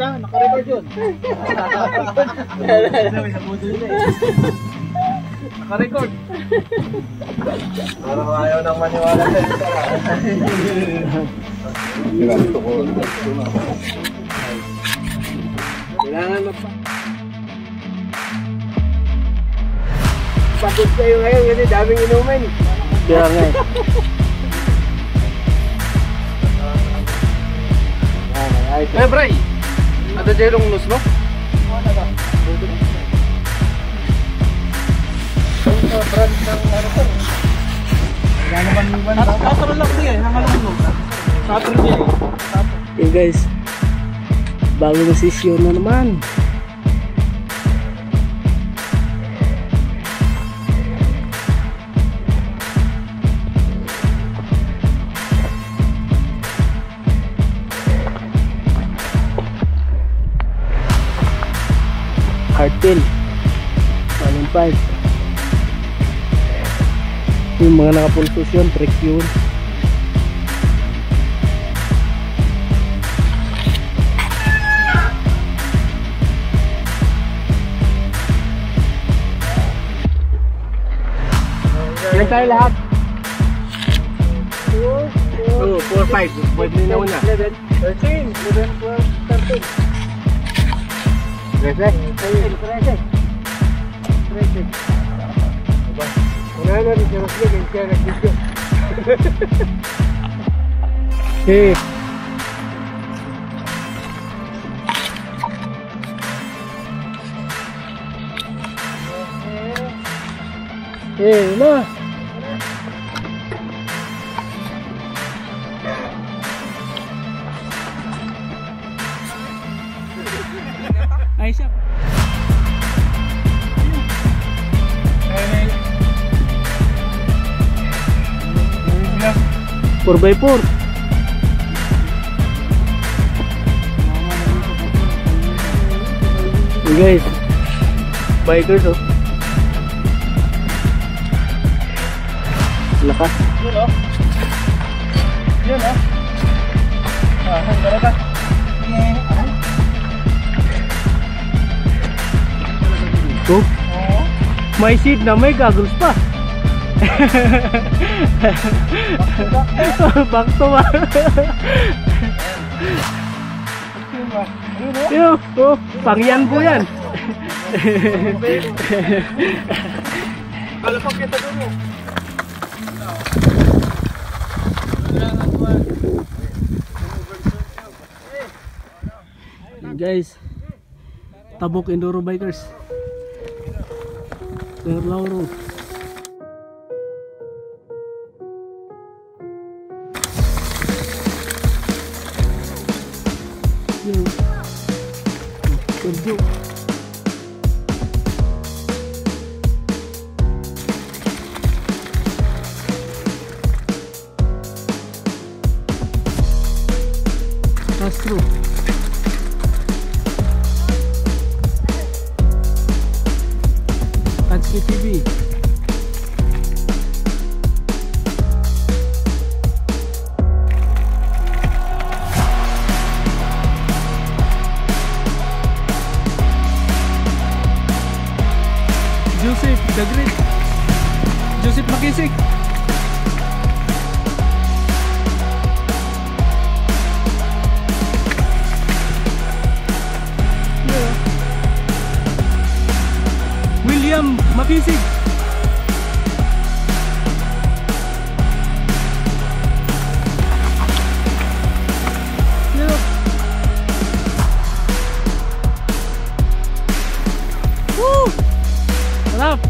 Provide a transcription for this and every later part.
Naka-record yun. Naka-record. Parang ayaw nang maniwala sa ito. Kailangan pagod kayo ngayon kasi daming inumin. Kaya nga eh. Eh, Bray! Ada jelong nus mo? Wala ba? Ang brand ng ano ko. Wala naman iban ba? Tatro lang din eh, nangalunod. Tatro din eh. Okay guys, bagong session na naman. Hardtail 1.5. Yung mga nakapulsos yun, trick yun. Yan tayo lahat. 4, 5. Pwede na una. 11, 13, 11, 12, 13. 13? 13. 13. Wala na rin siya naslog, yung kaya nag-video. Okay. Na. Ay siya. 4x4. Hey guys, bikers oh. Lakas. Yun o. Yun o. Ang garaga. Oh, may seat na, may goggles pa. Back to back. Yo, oh, pangyan po yan. Kalapag kita dulu. Guys, Tabuk Enduro Bikers Sir Lauro. Kerja. Castro. Kanski TV. Joseph the Great. Joseph Makisig. Yeah. William Makisig. Yeah. Woo! Sarap.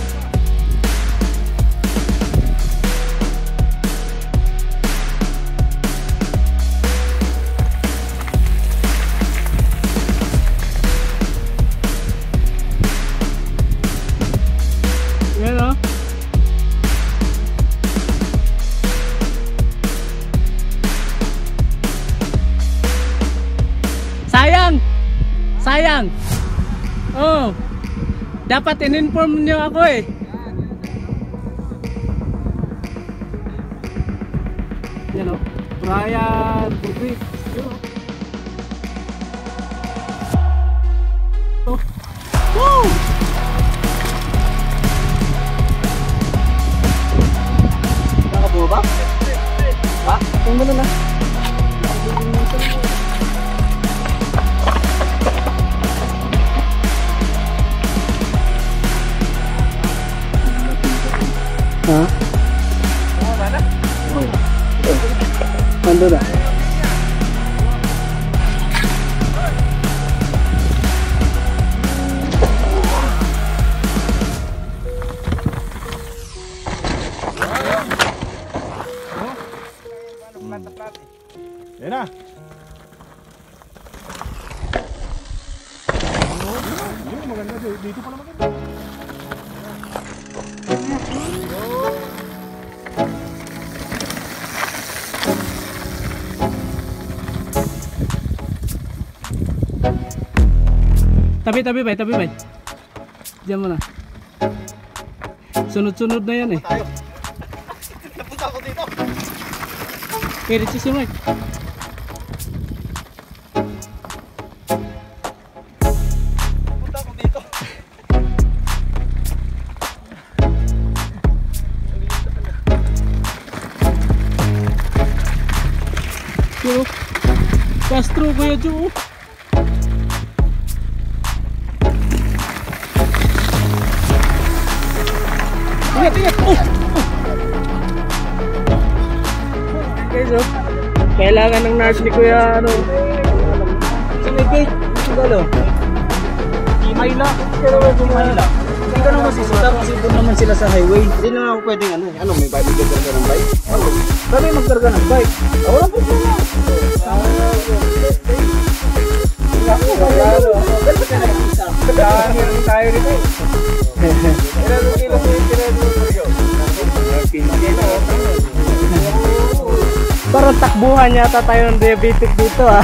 Yan o. Sayang. Sayang. Oh. Dapat in-inform niyo ako eh. Yan o. Brian Putri. Woo! Nakabuha ba? Ha? Yung ano na? Ha? Nandun na. Yan na. Yun, maganda. Dito pala maganda. Tabi bay. Diyan mo na. Sunod-sunod na yan eh. Napunta ako dito. Kiritsi si Mike. Napunta ako dito. Yo, Castro Kuya Jo. Ingat. Guys, oh. Kailangan ng nurse ni Kuya ano. Sinigay. Sigalo. Imayla. Pero Imayla. Hindi ka naman sisita kasi doon naman sila sa highway. Hindi naman ako pwedeng ano. Ano, may bike magkarga ng bike? Ano? Kami magkarga ng bike. Wala po po. Tayo dito. Ilan kilo Parang takbuhan yata tayo ng diabetic dito ah.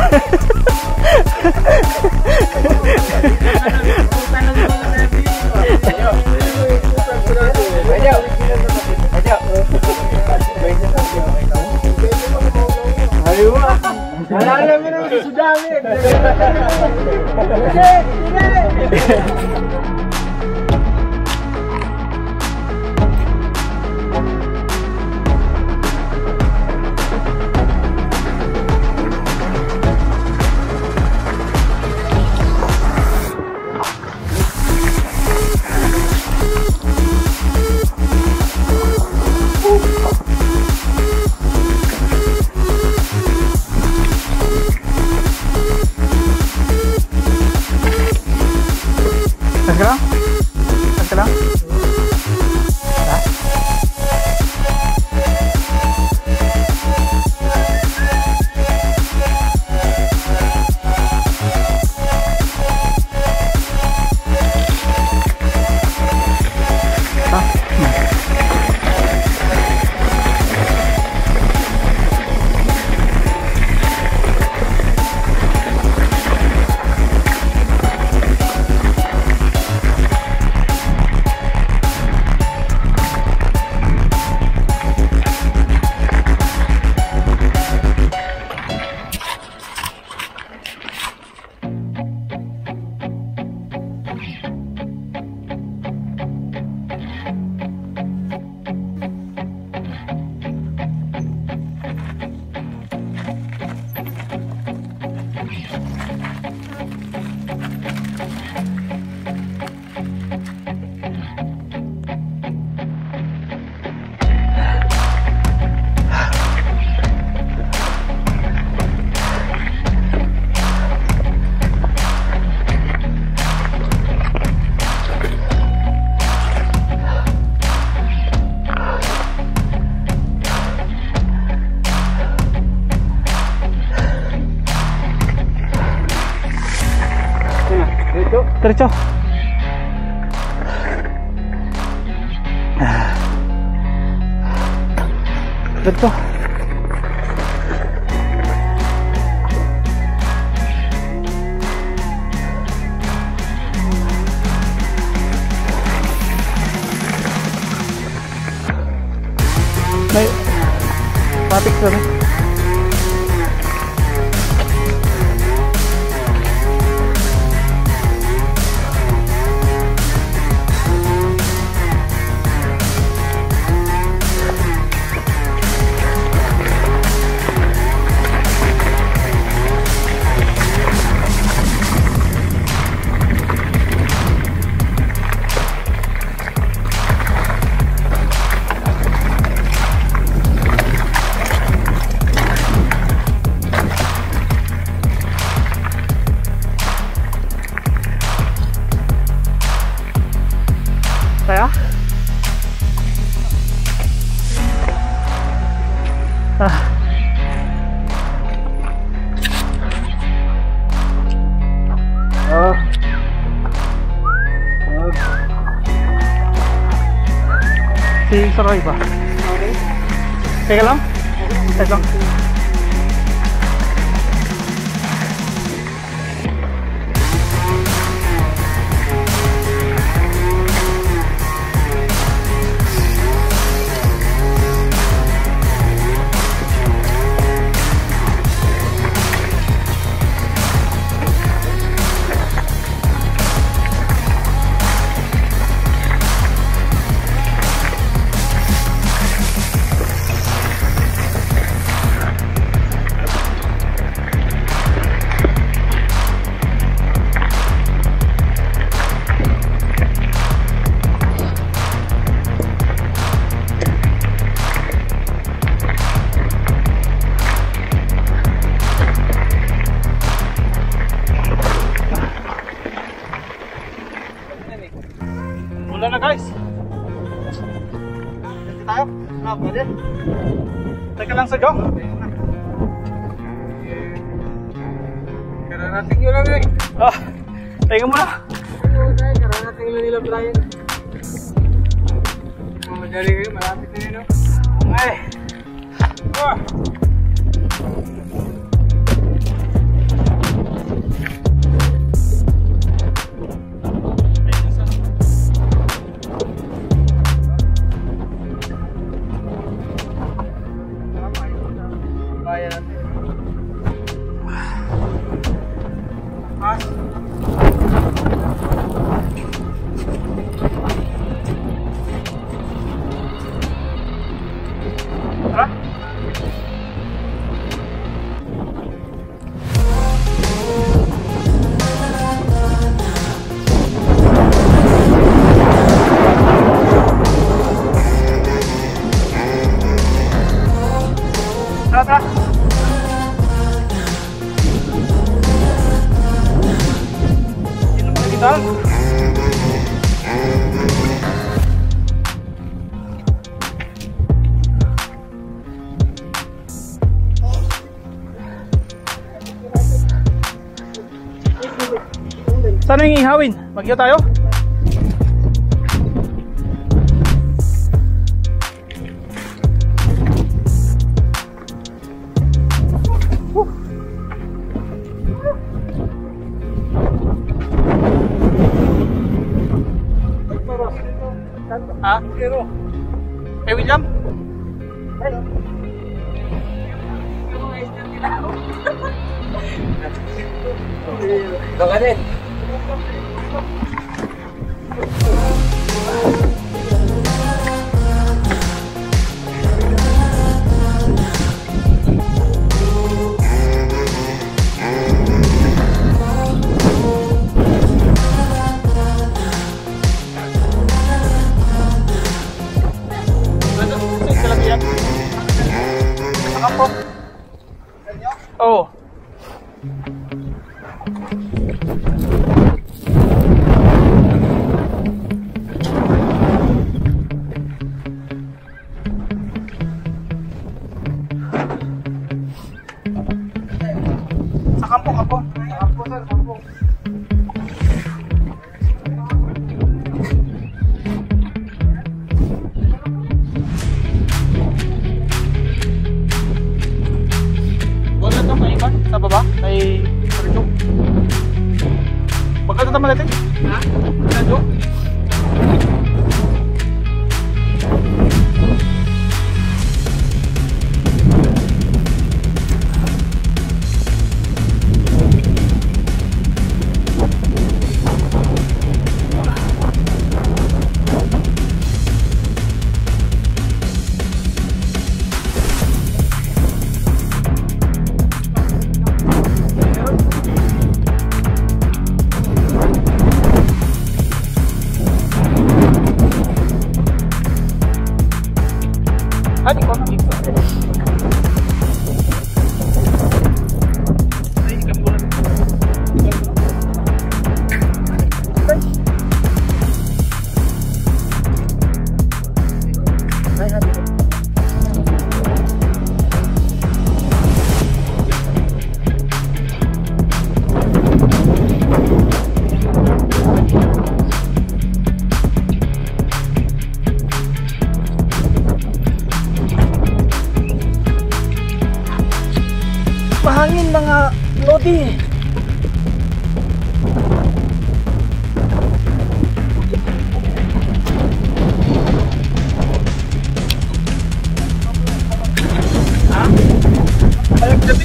Ayo. Wala naman ang sudami. Diretso. Diretso. May traffic na rin. ya. Si Saroy ba? Teka lang. Teka lang. Wala na guys. Dito tayo. Pwede. Teka lang sa go. Kararating yun lang eh. Teka muna. Kararating lang nila Brian. Madali kayo, malapit na yun. Ay. Saan yung ihawin? Magyo tayo? Pero William? Ito ka din. Oh. Sa kampong, kampong. Sa kampong, sir, kampong. Wala na may ikan sa baba, may sarjo. Magkano naman natin? Ha? Sarjo? Hadi kau nak ikut. Saya ikan bulan. Lodi! Ha? Ayaw gabi?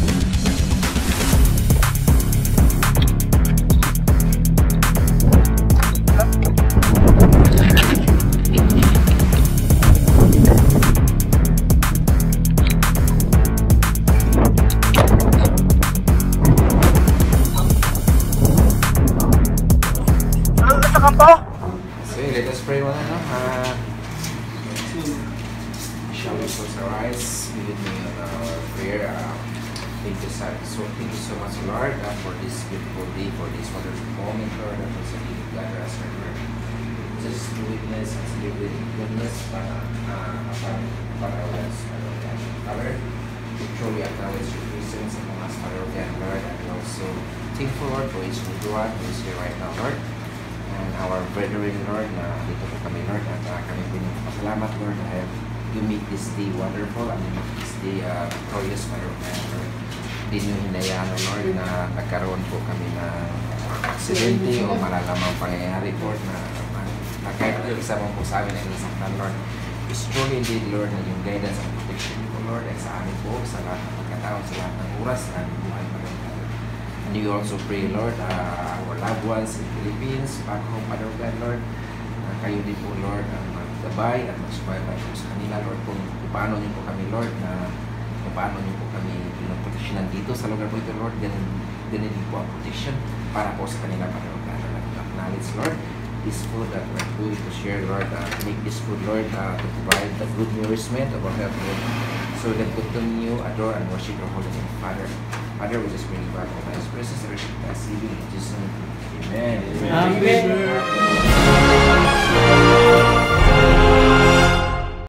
So let us pray one another. Shall we close our eyes? Be with me on our prayer. Thank you so much, Lord, for this beautiful day, for this wonderful moment, Lord, that was a gift gather us, Lord. Just to witness and celebrate goodness para our lives, Father. We truly acknowledge your presence among us, Father, again, Lord, and also thankful, Lord, for each individual who is here right now, Lord. And our brethren, Lord, na dito po kami, Lord, at kami po yung pasalamat, Lord, dahil you make this day wonderful and you make this day victorious, Lord. Hindi nyo hinayaan, Lord, na nagkaroon po kami na aksidente o malalamang pangyayari, Lord, na kahit isa mo po sa amin ay nasaktan, Lord. It's truly indeed, Lord, na yung guidance and protection po, Lord, ay sa amin po, sa lahat ng pagkataon, sa lahat ng oras, sa aming buhay, Lord. And you also pray, Lord, our loved ones in Philippines, back home, Father God, Lord, kayo din po, Lord, ang maggabay at magsubaybay po sa kanila, Lord, kung paano niyo po kami, Lord, na kung paano niyo po kami pinoproteksyonan dito sa lugar po ito, Lord, ganun din po ang protection para po sa kanila, Father God, Lord, acknowledge, Lord, this food that we're going to share, Lord, make this food, Lord, to provide the good nourishment of our health, Lord, so we can continue, adore, and worship your holy name, Father. Father, we just bring you back all my expressions, everything that's living in Jesus' name. Amen. Amen.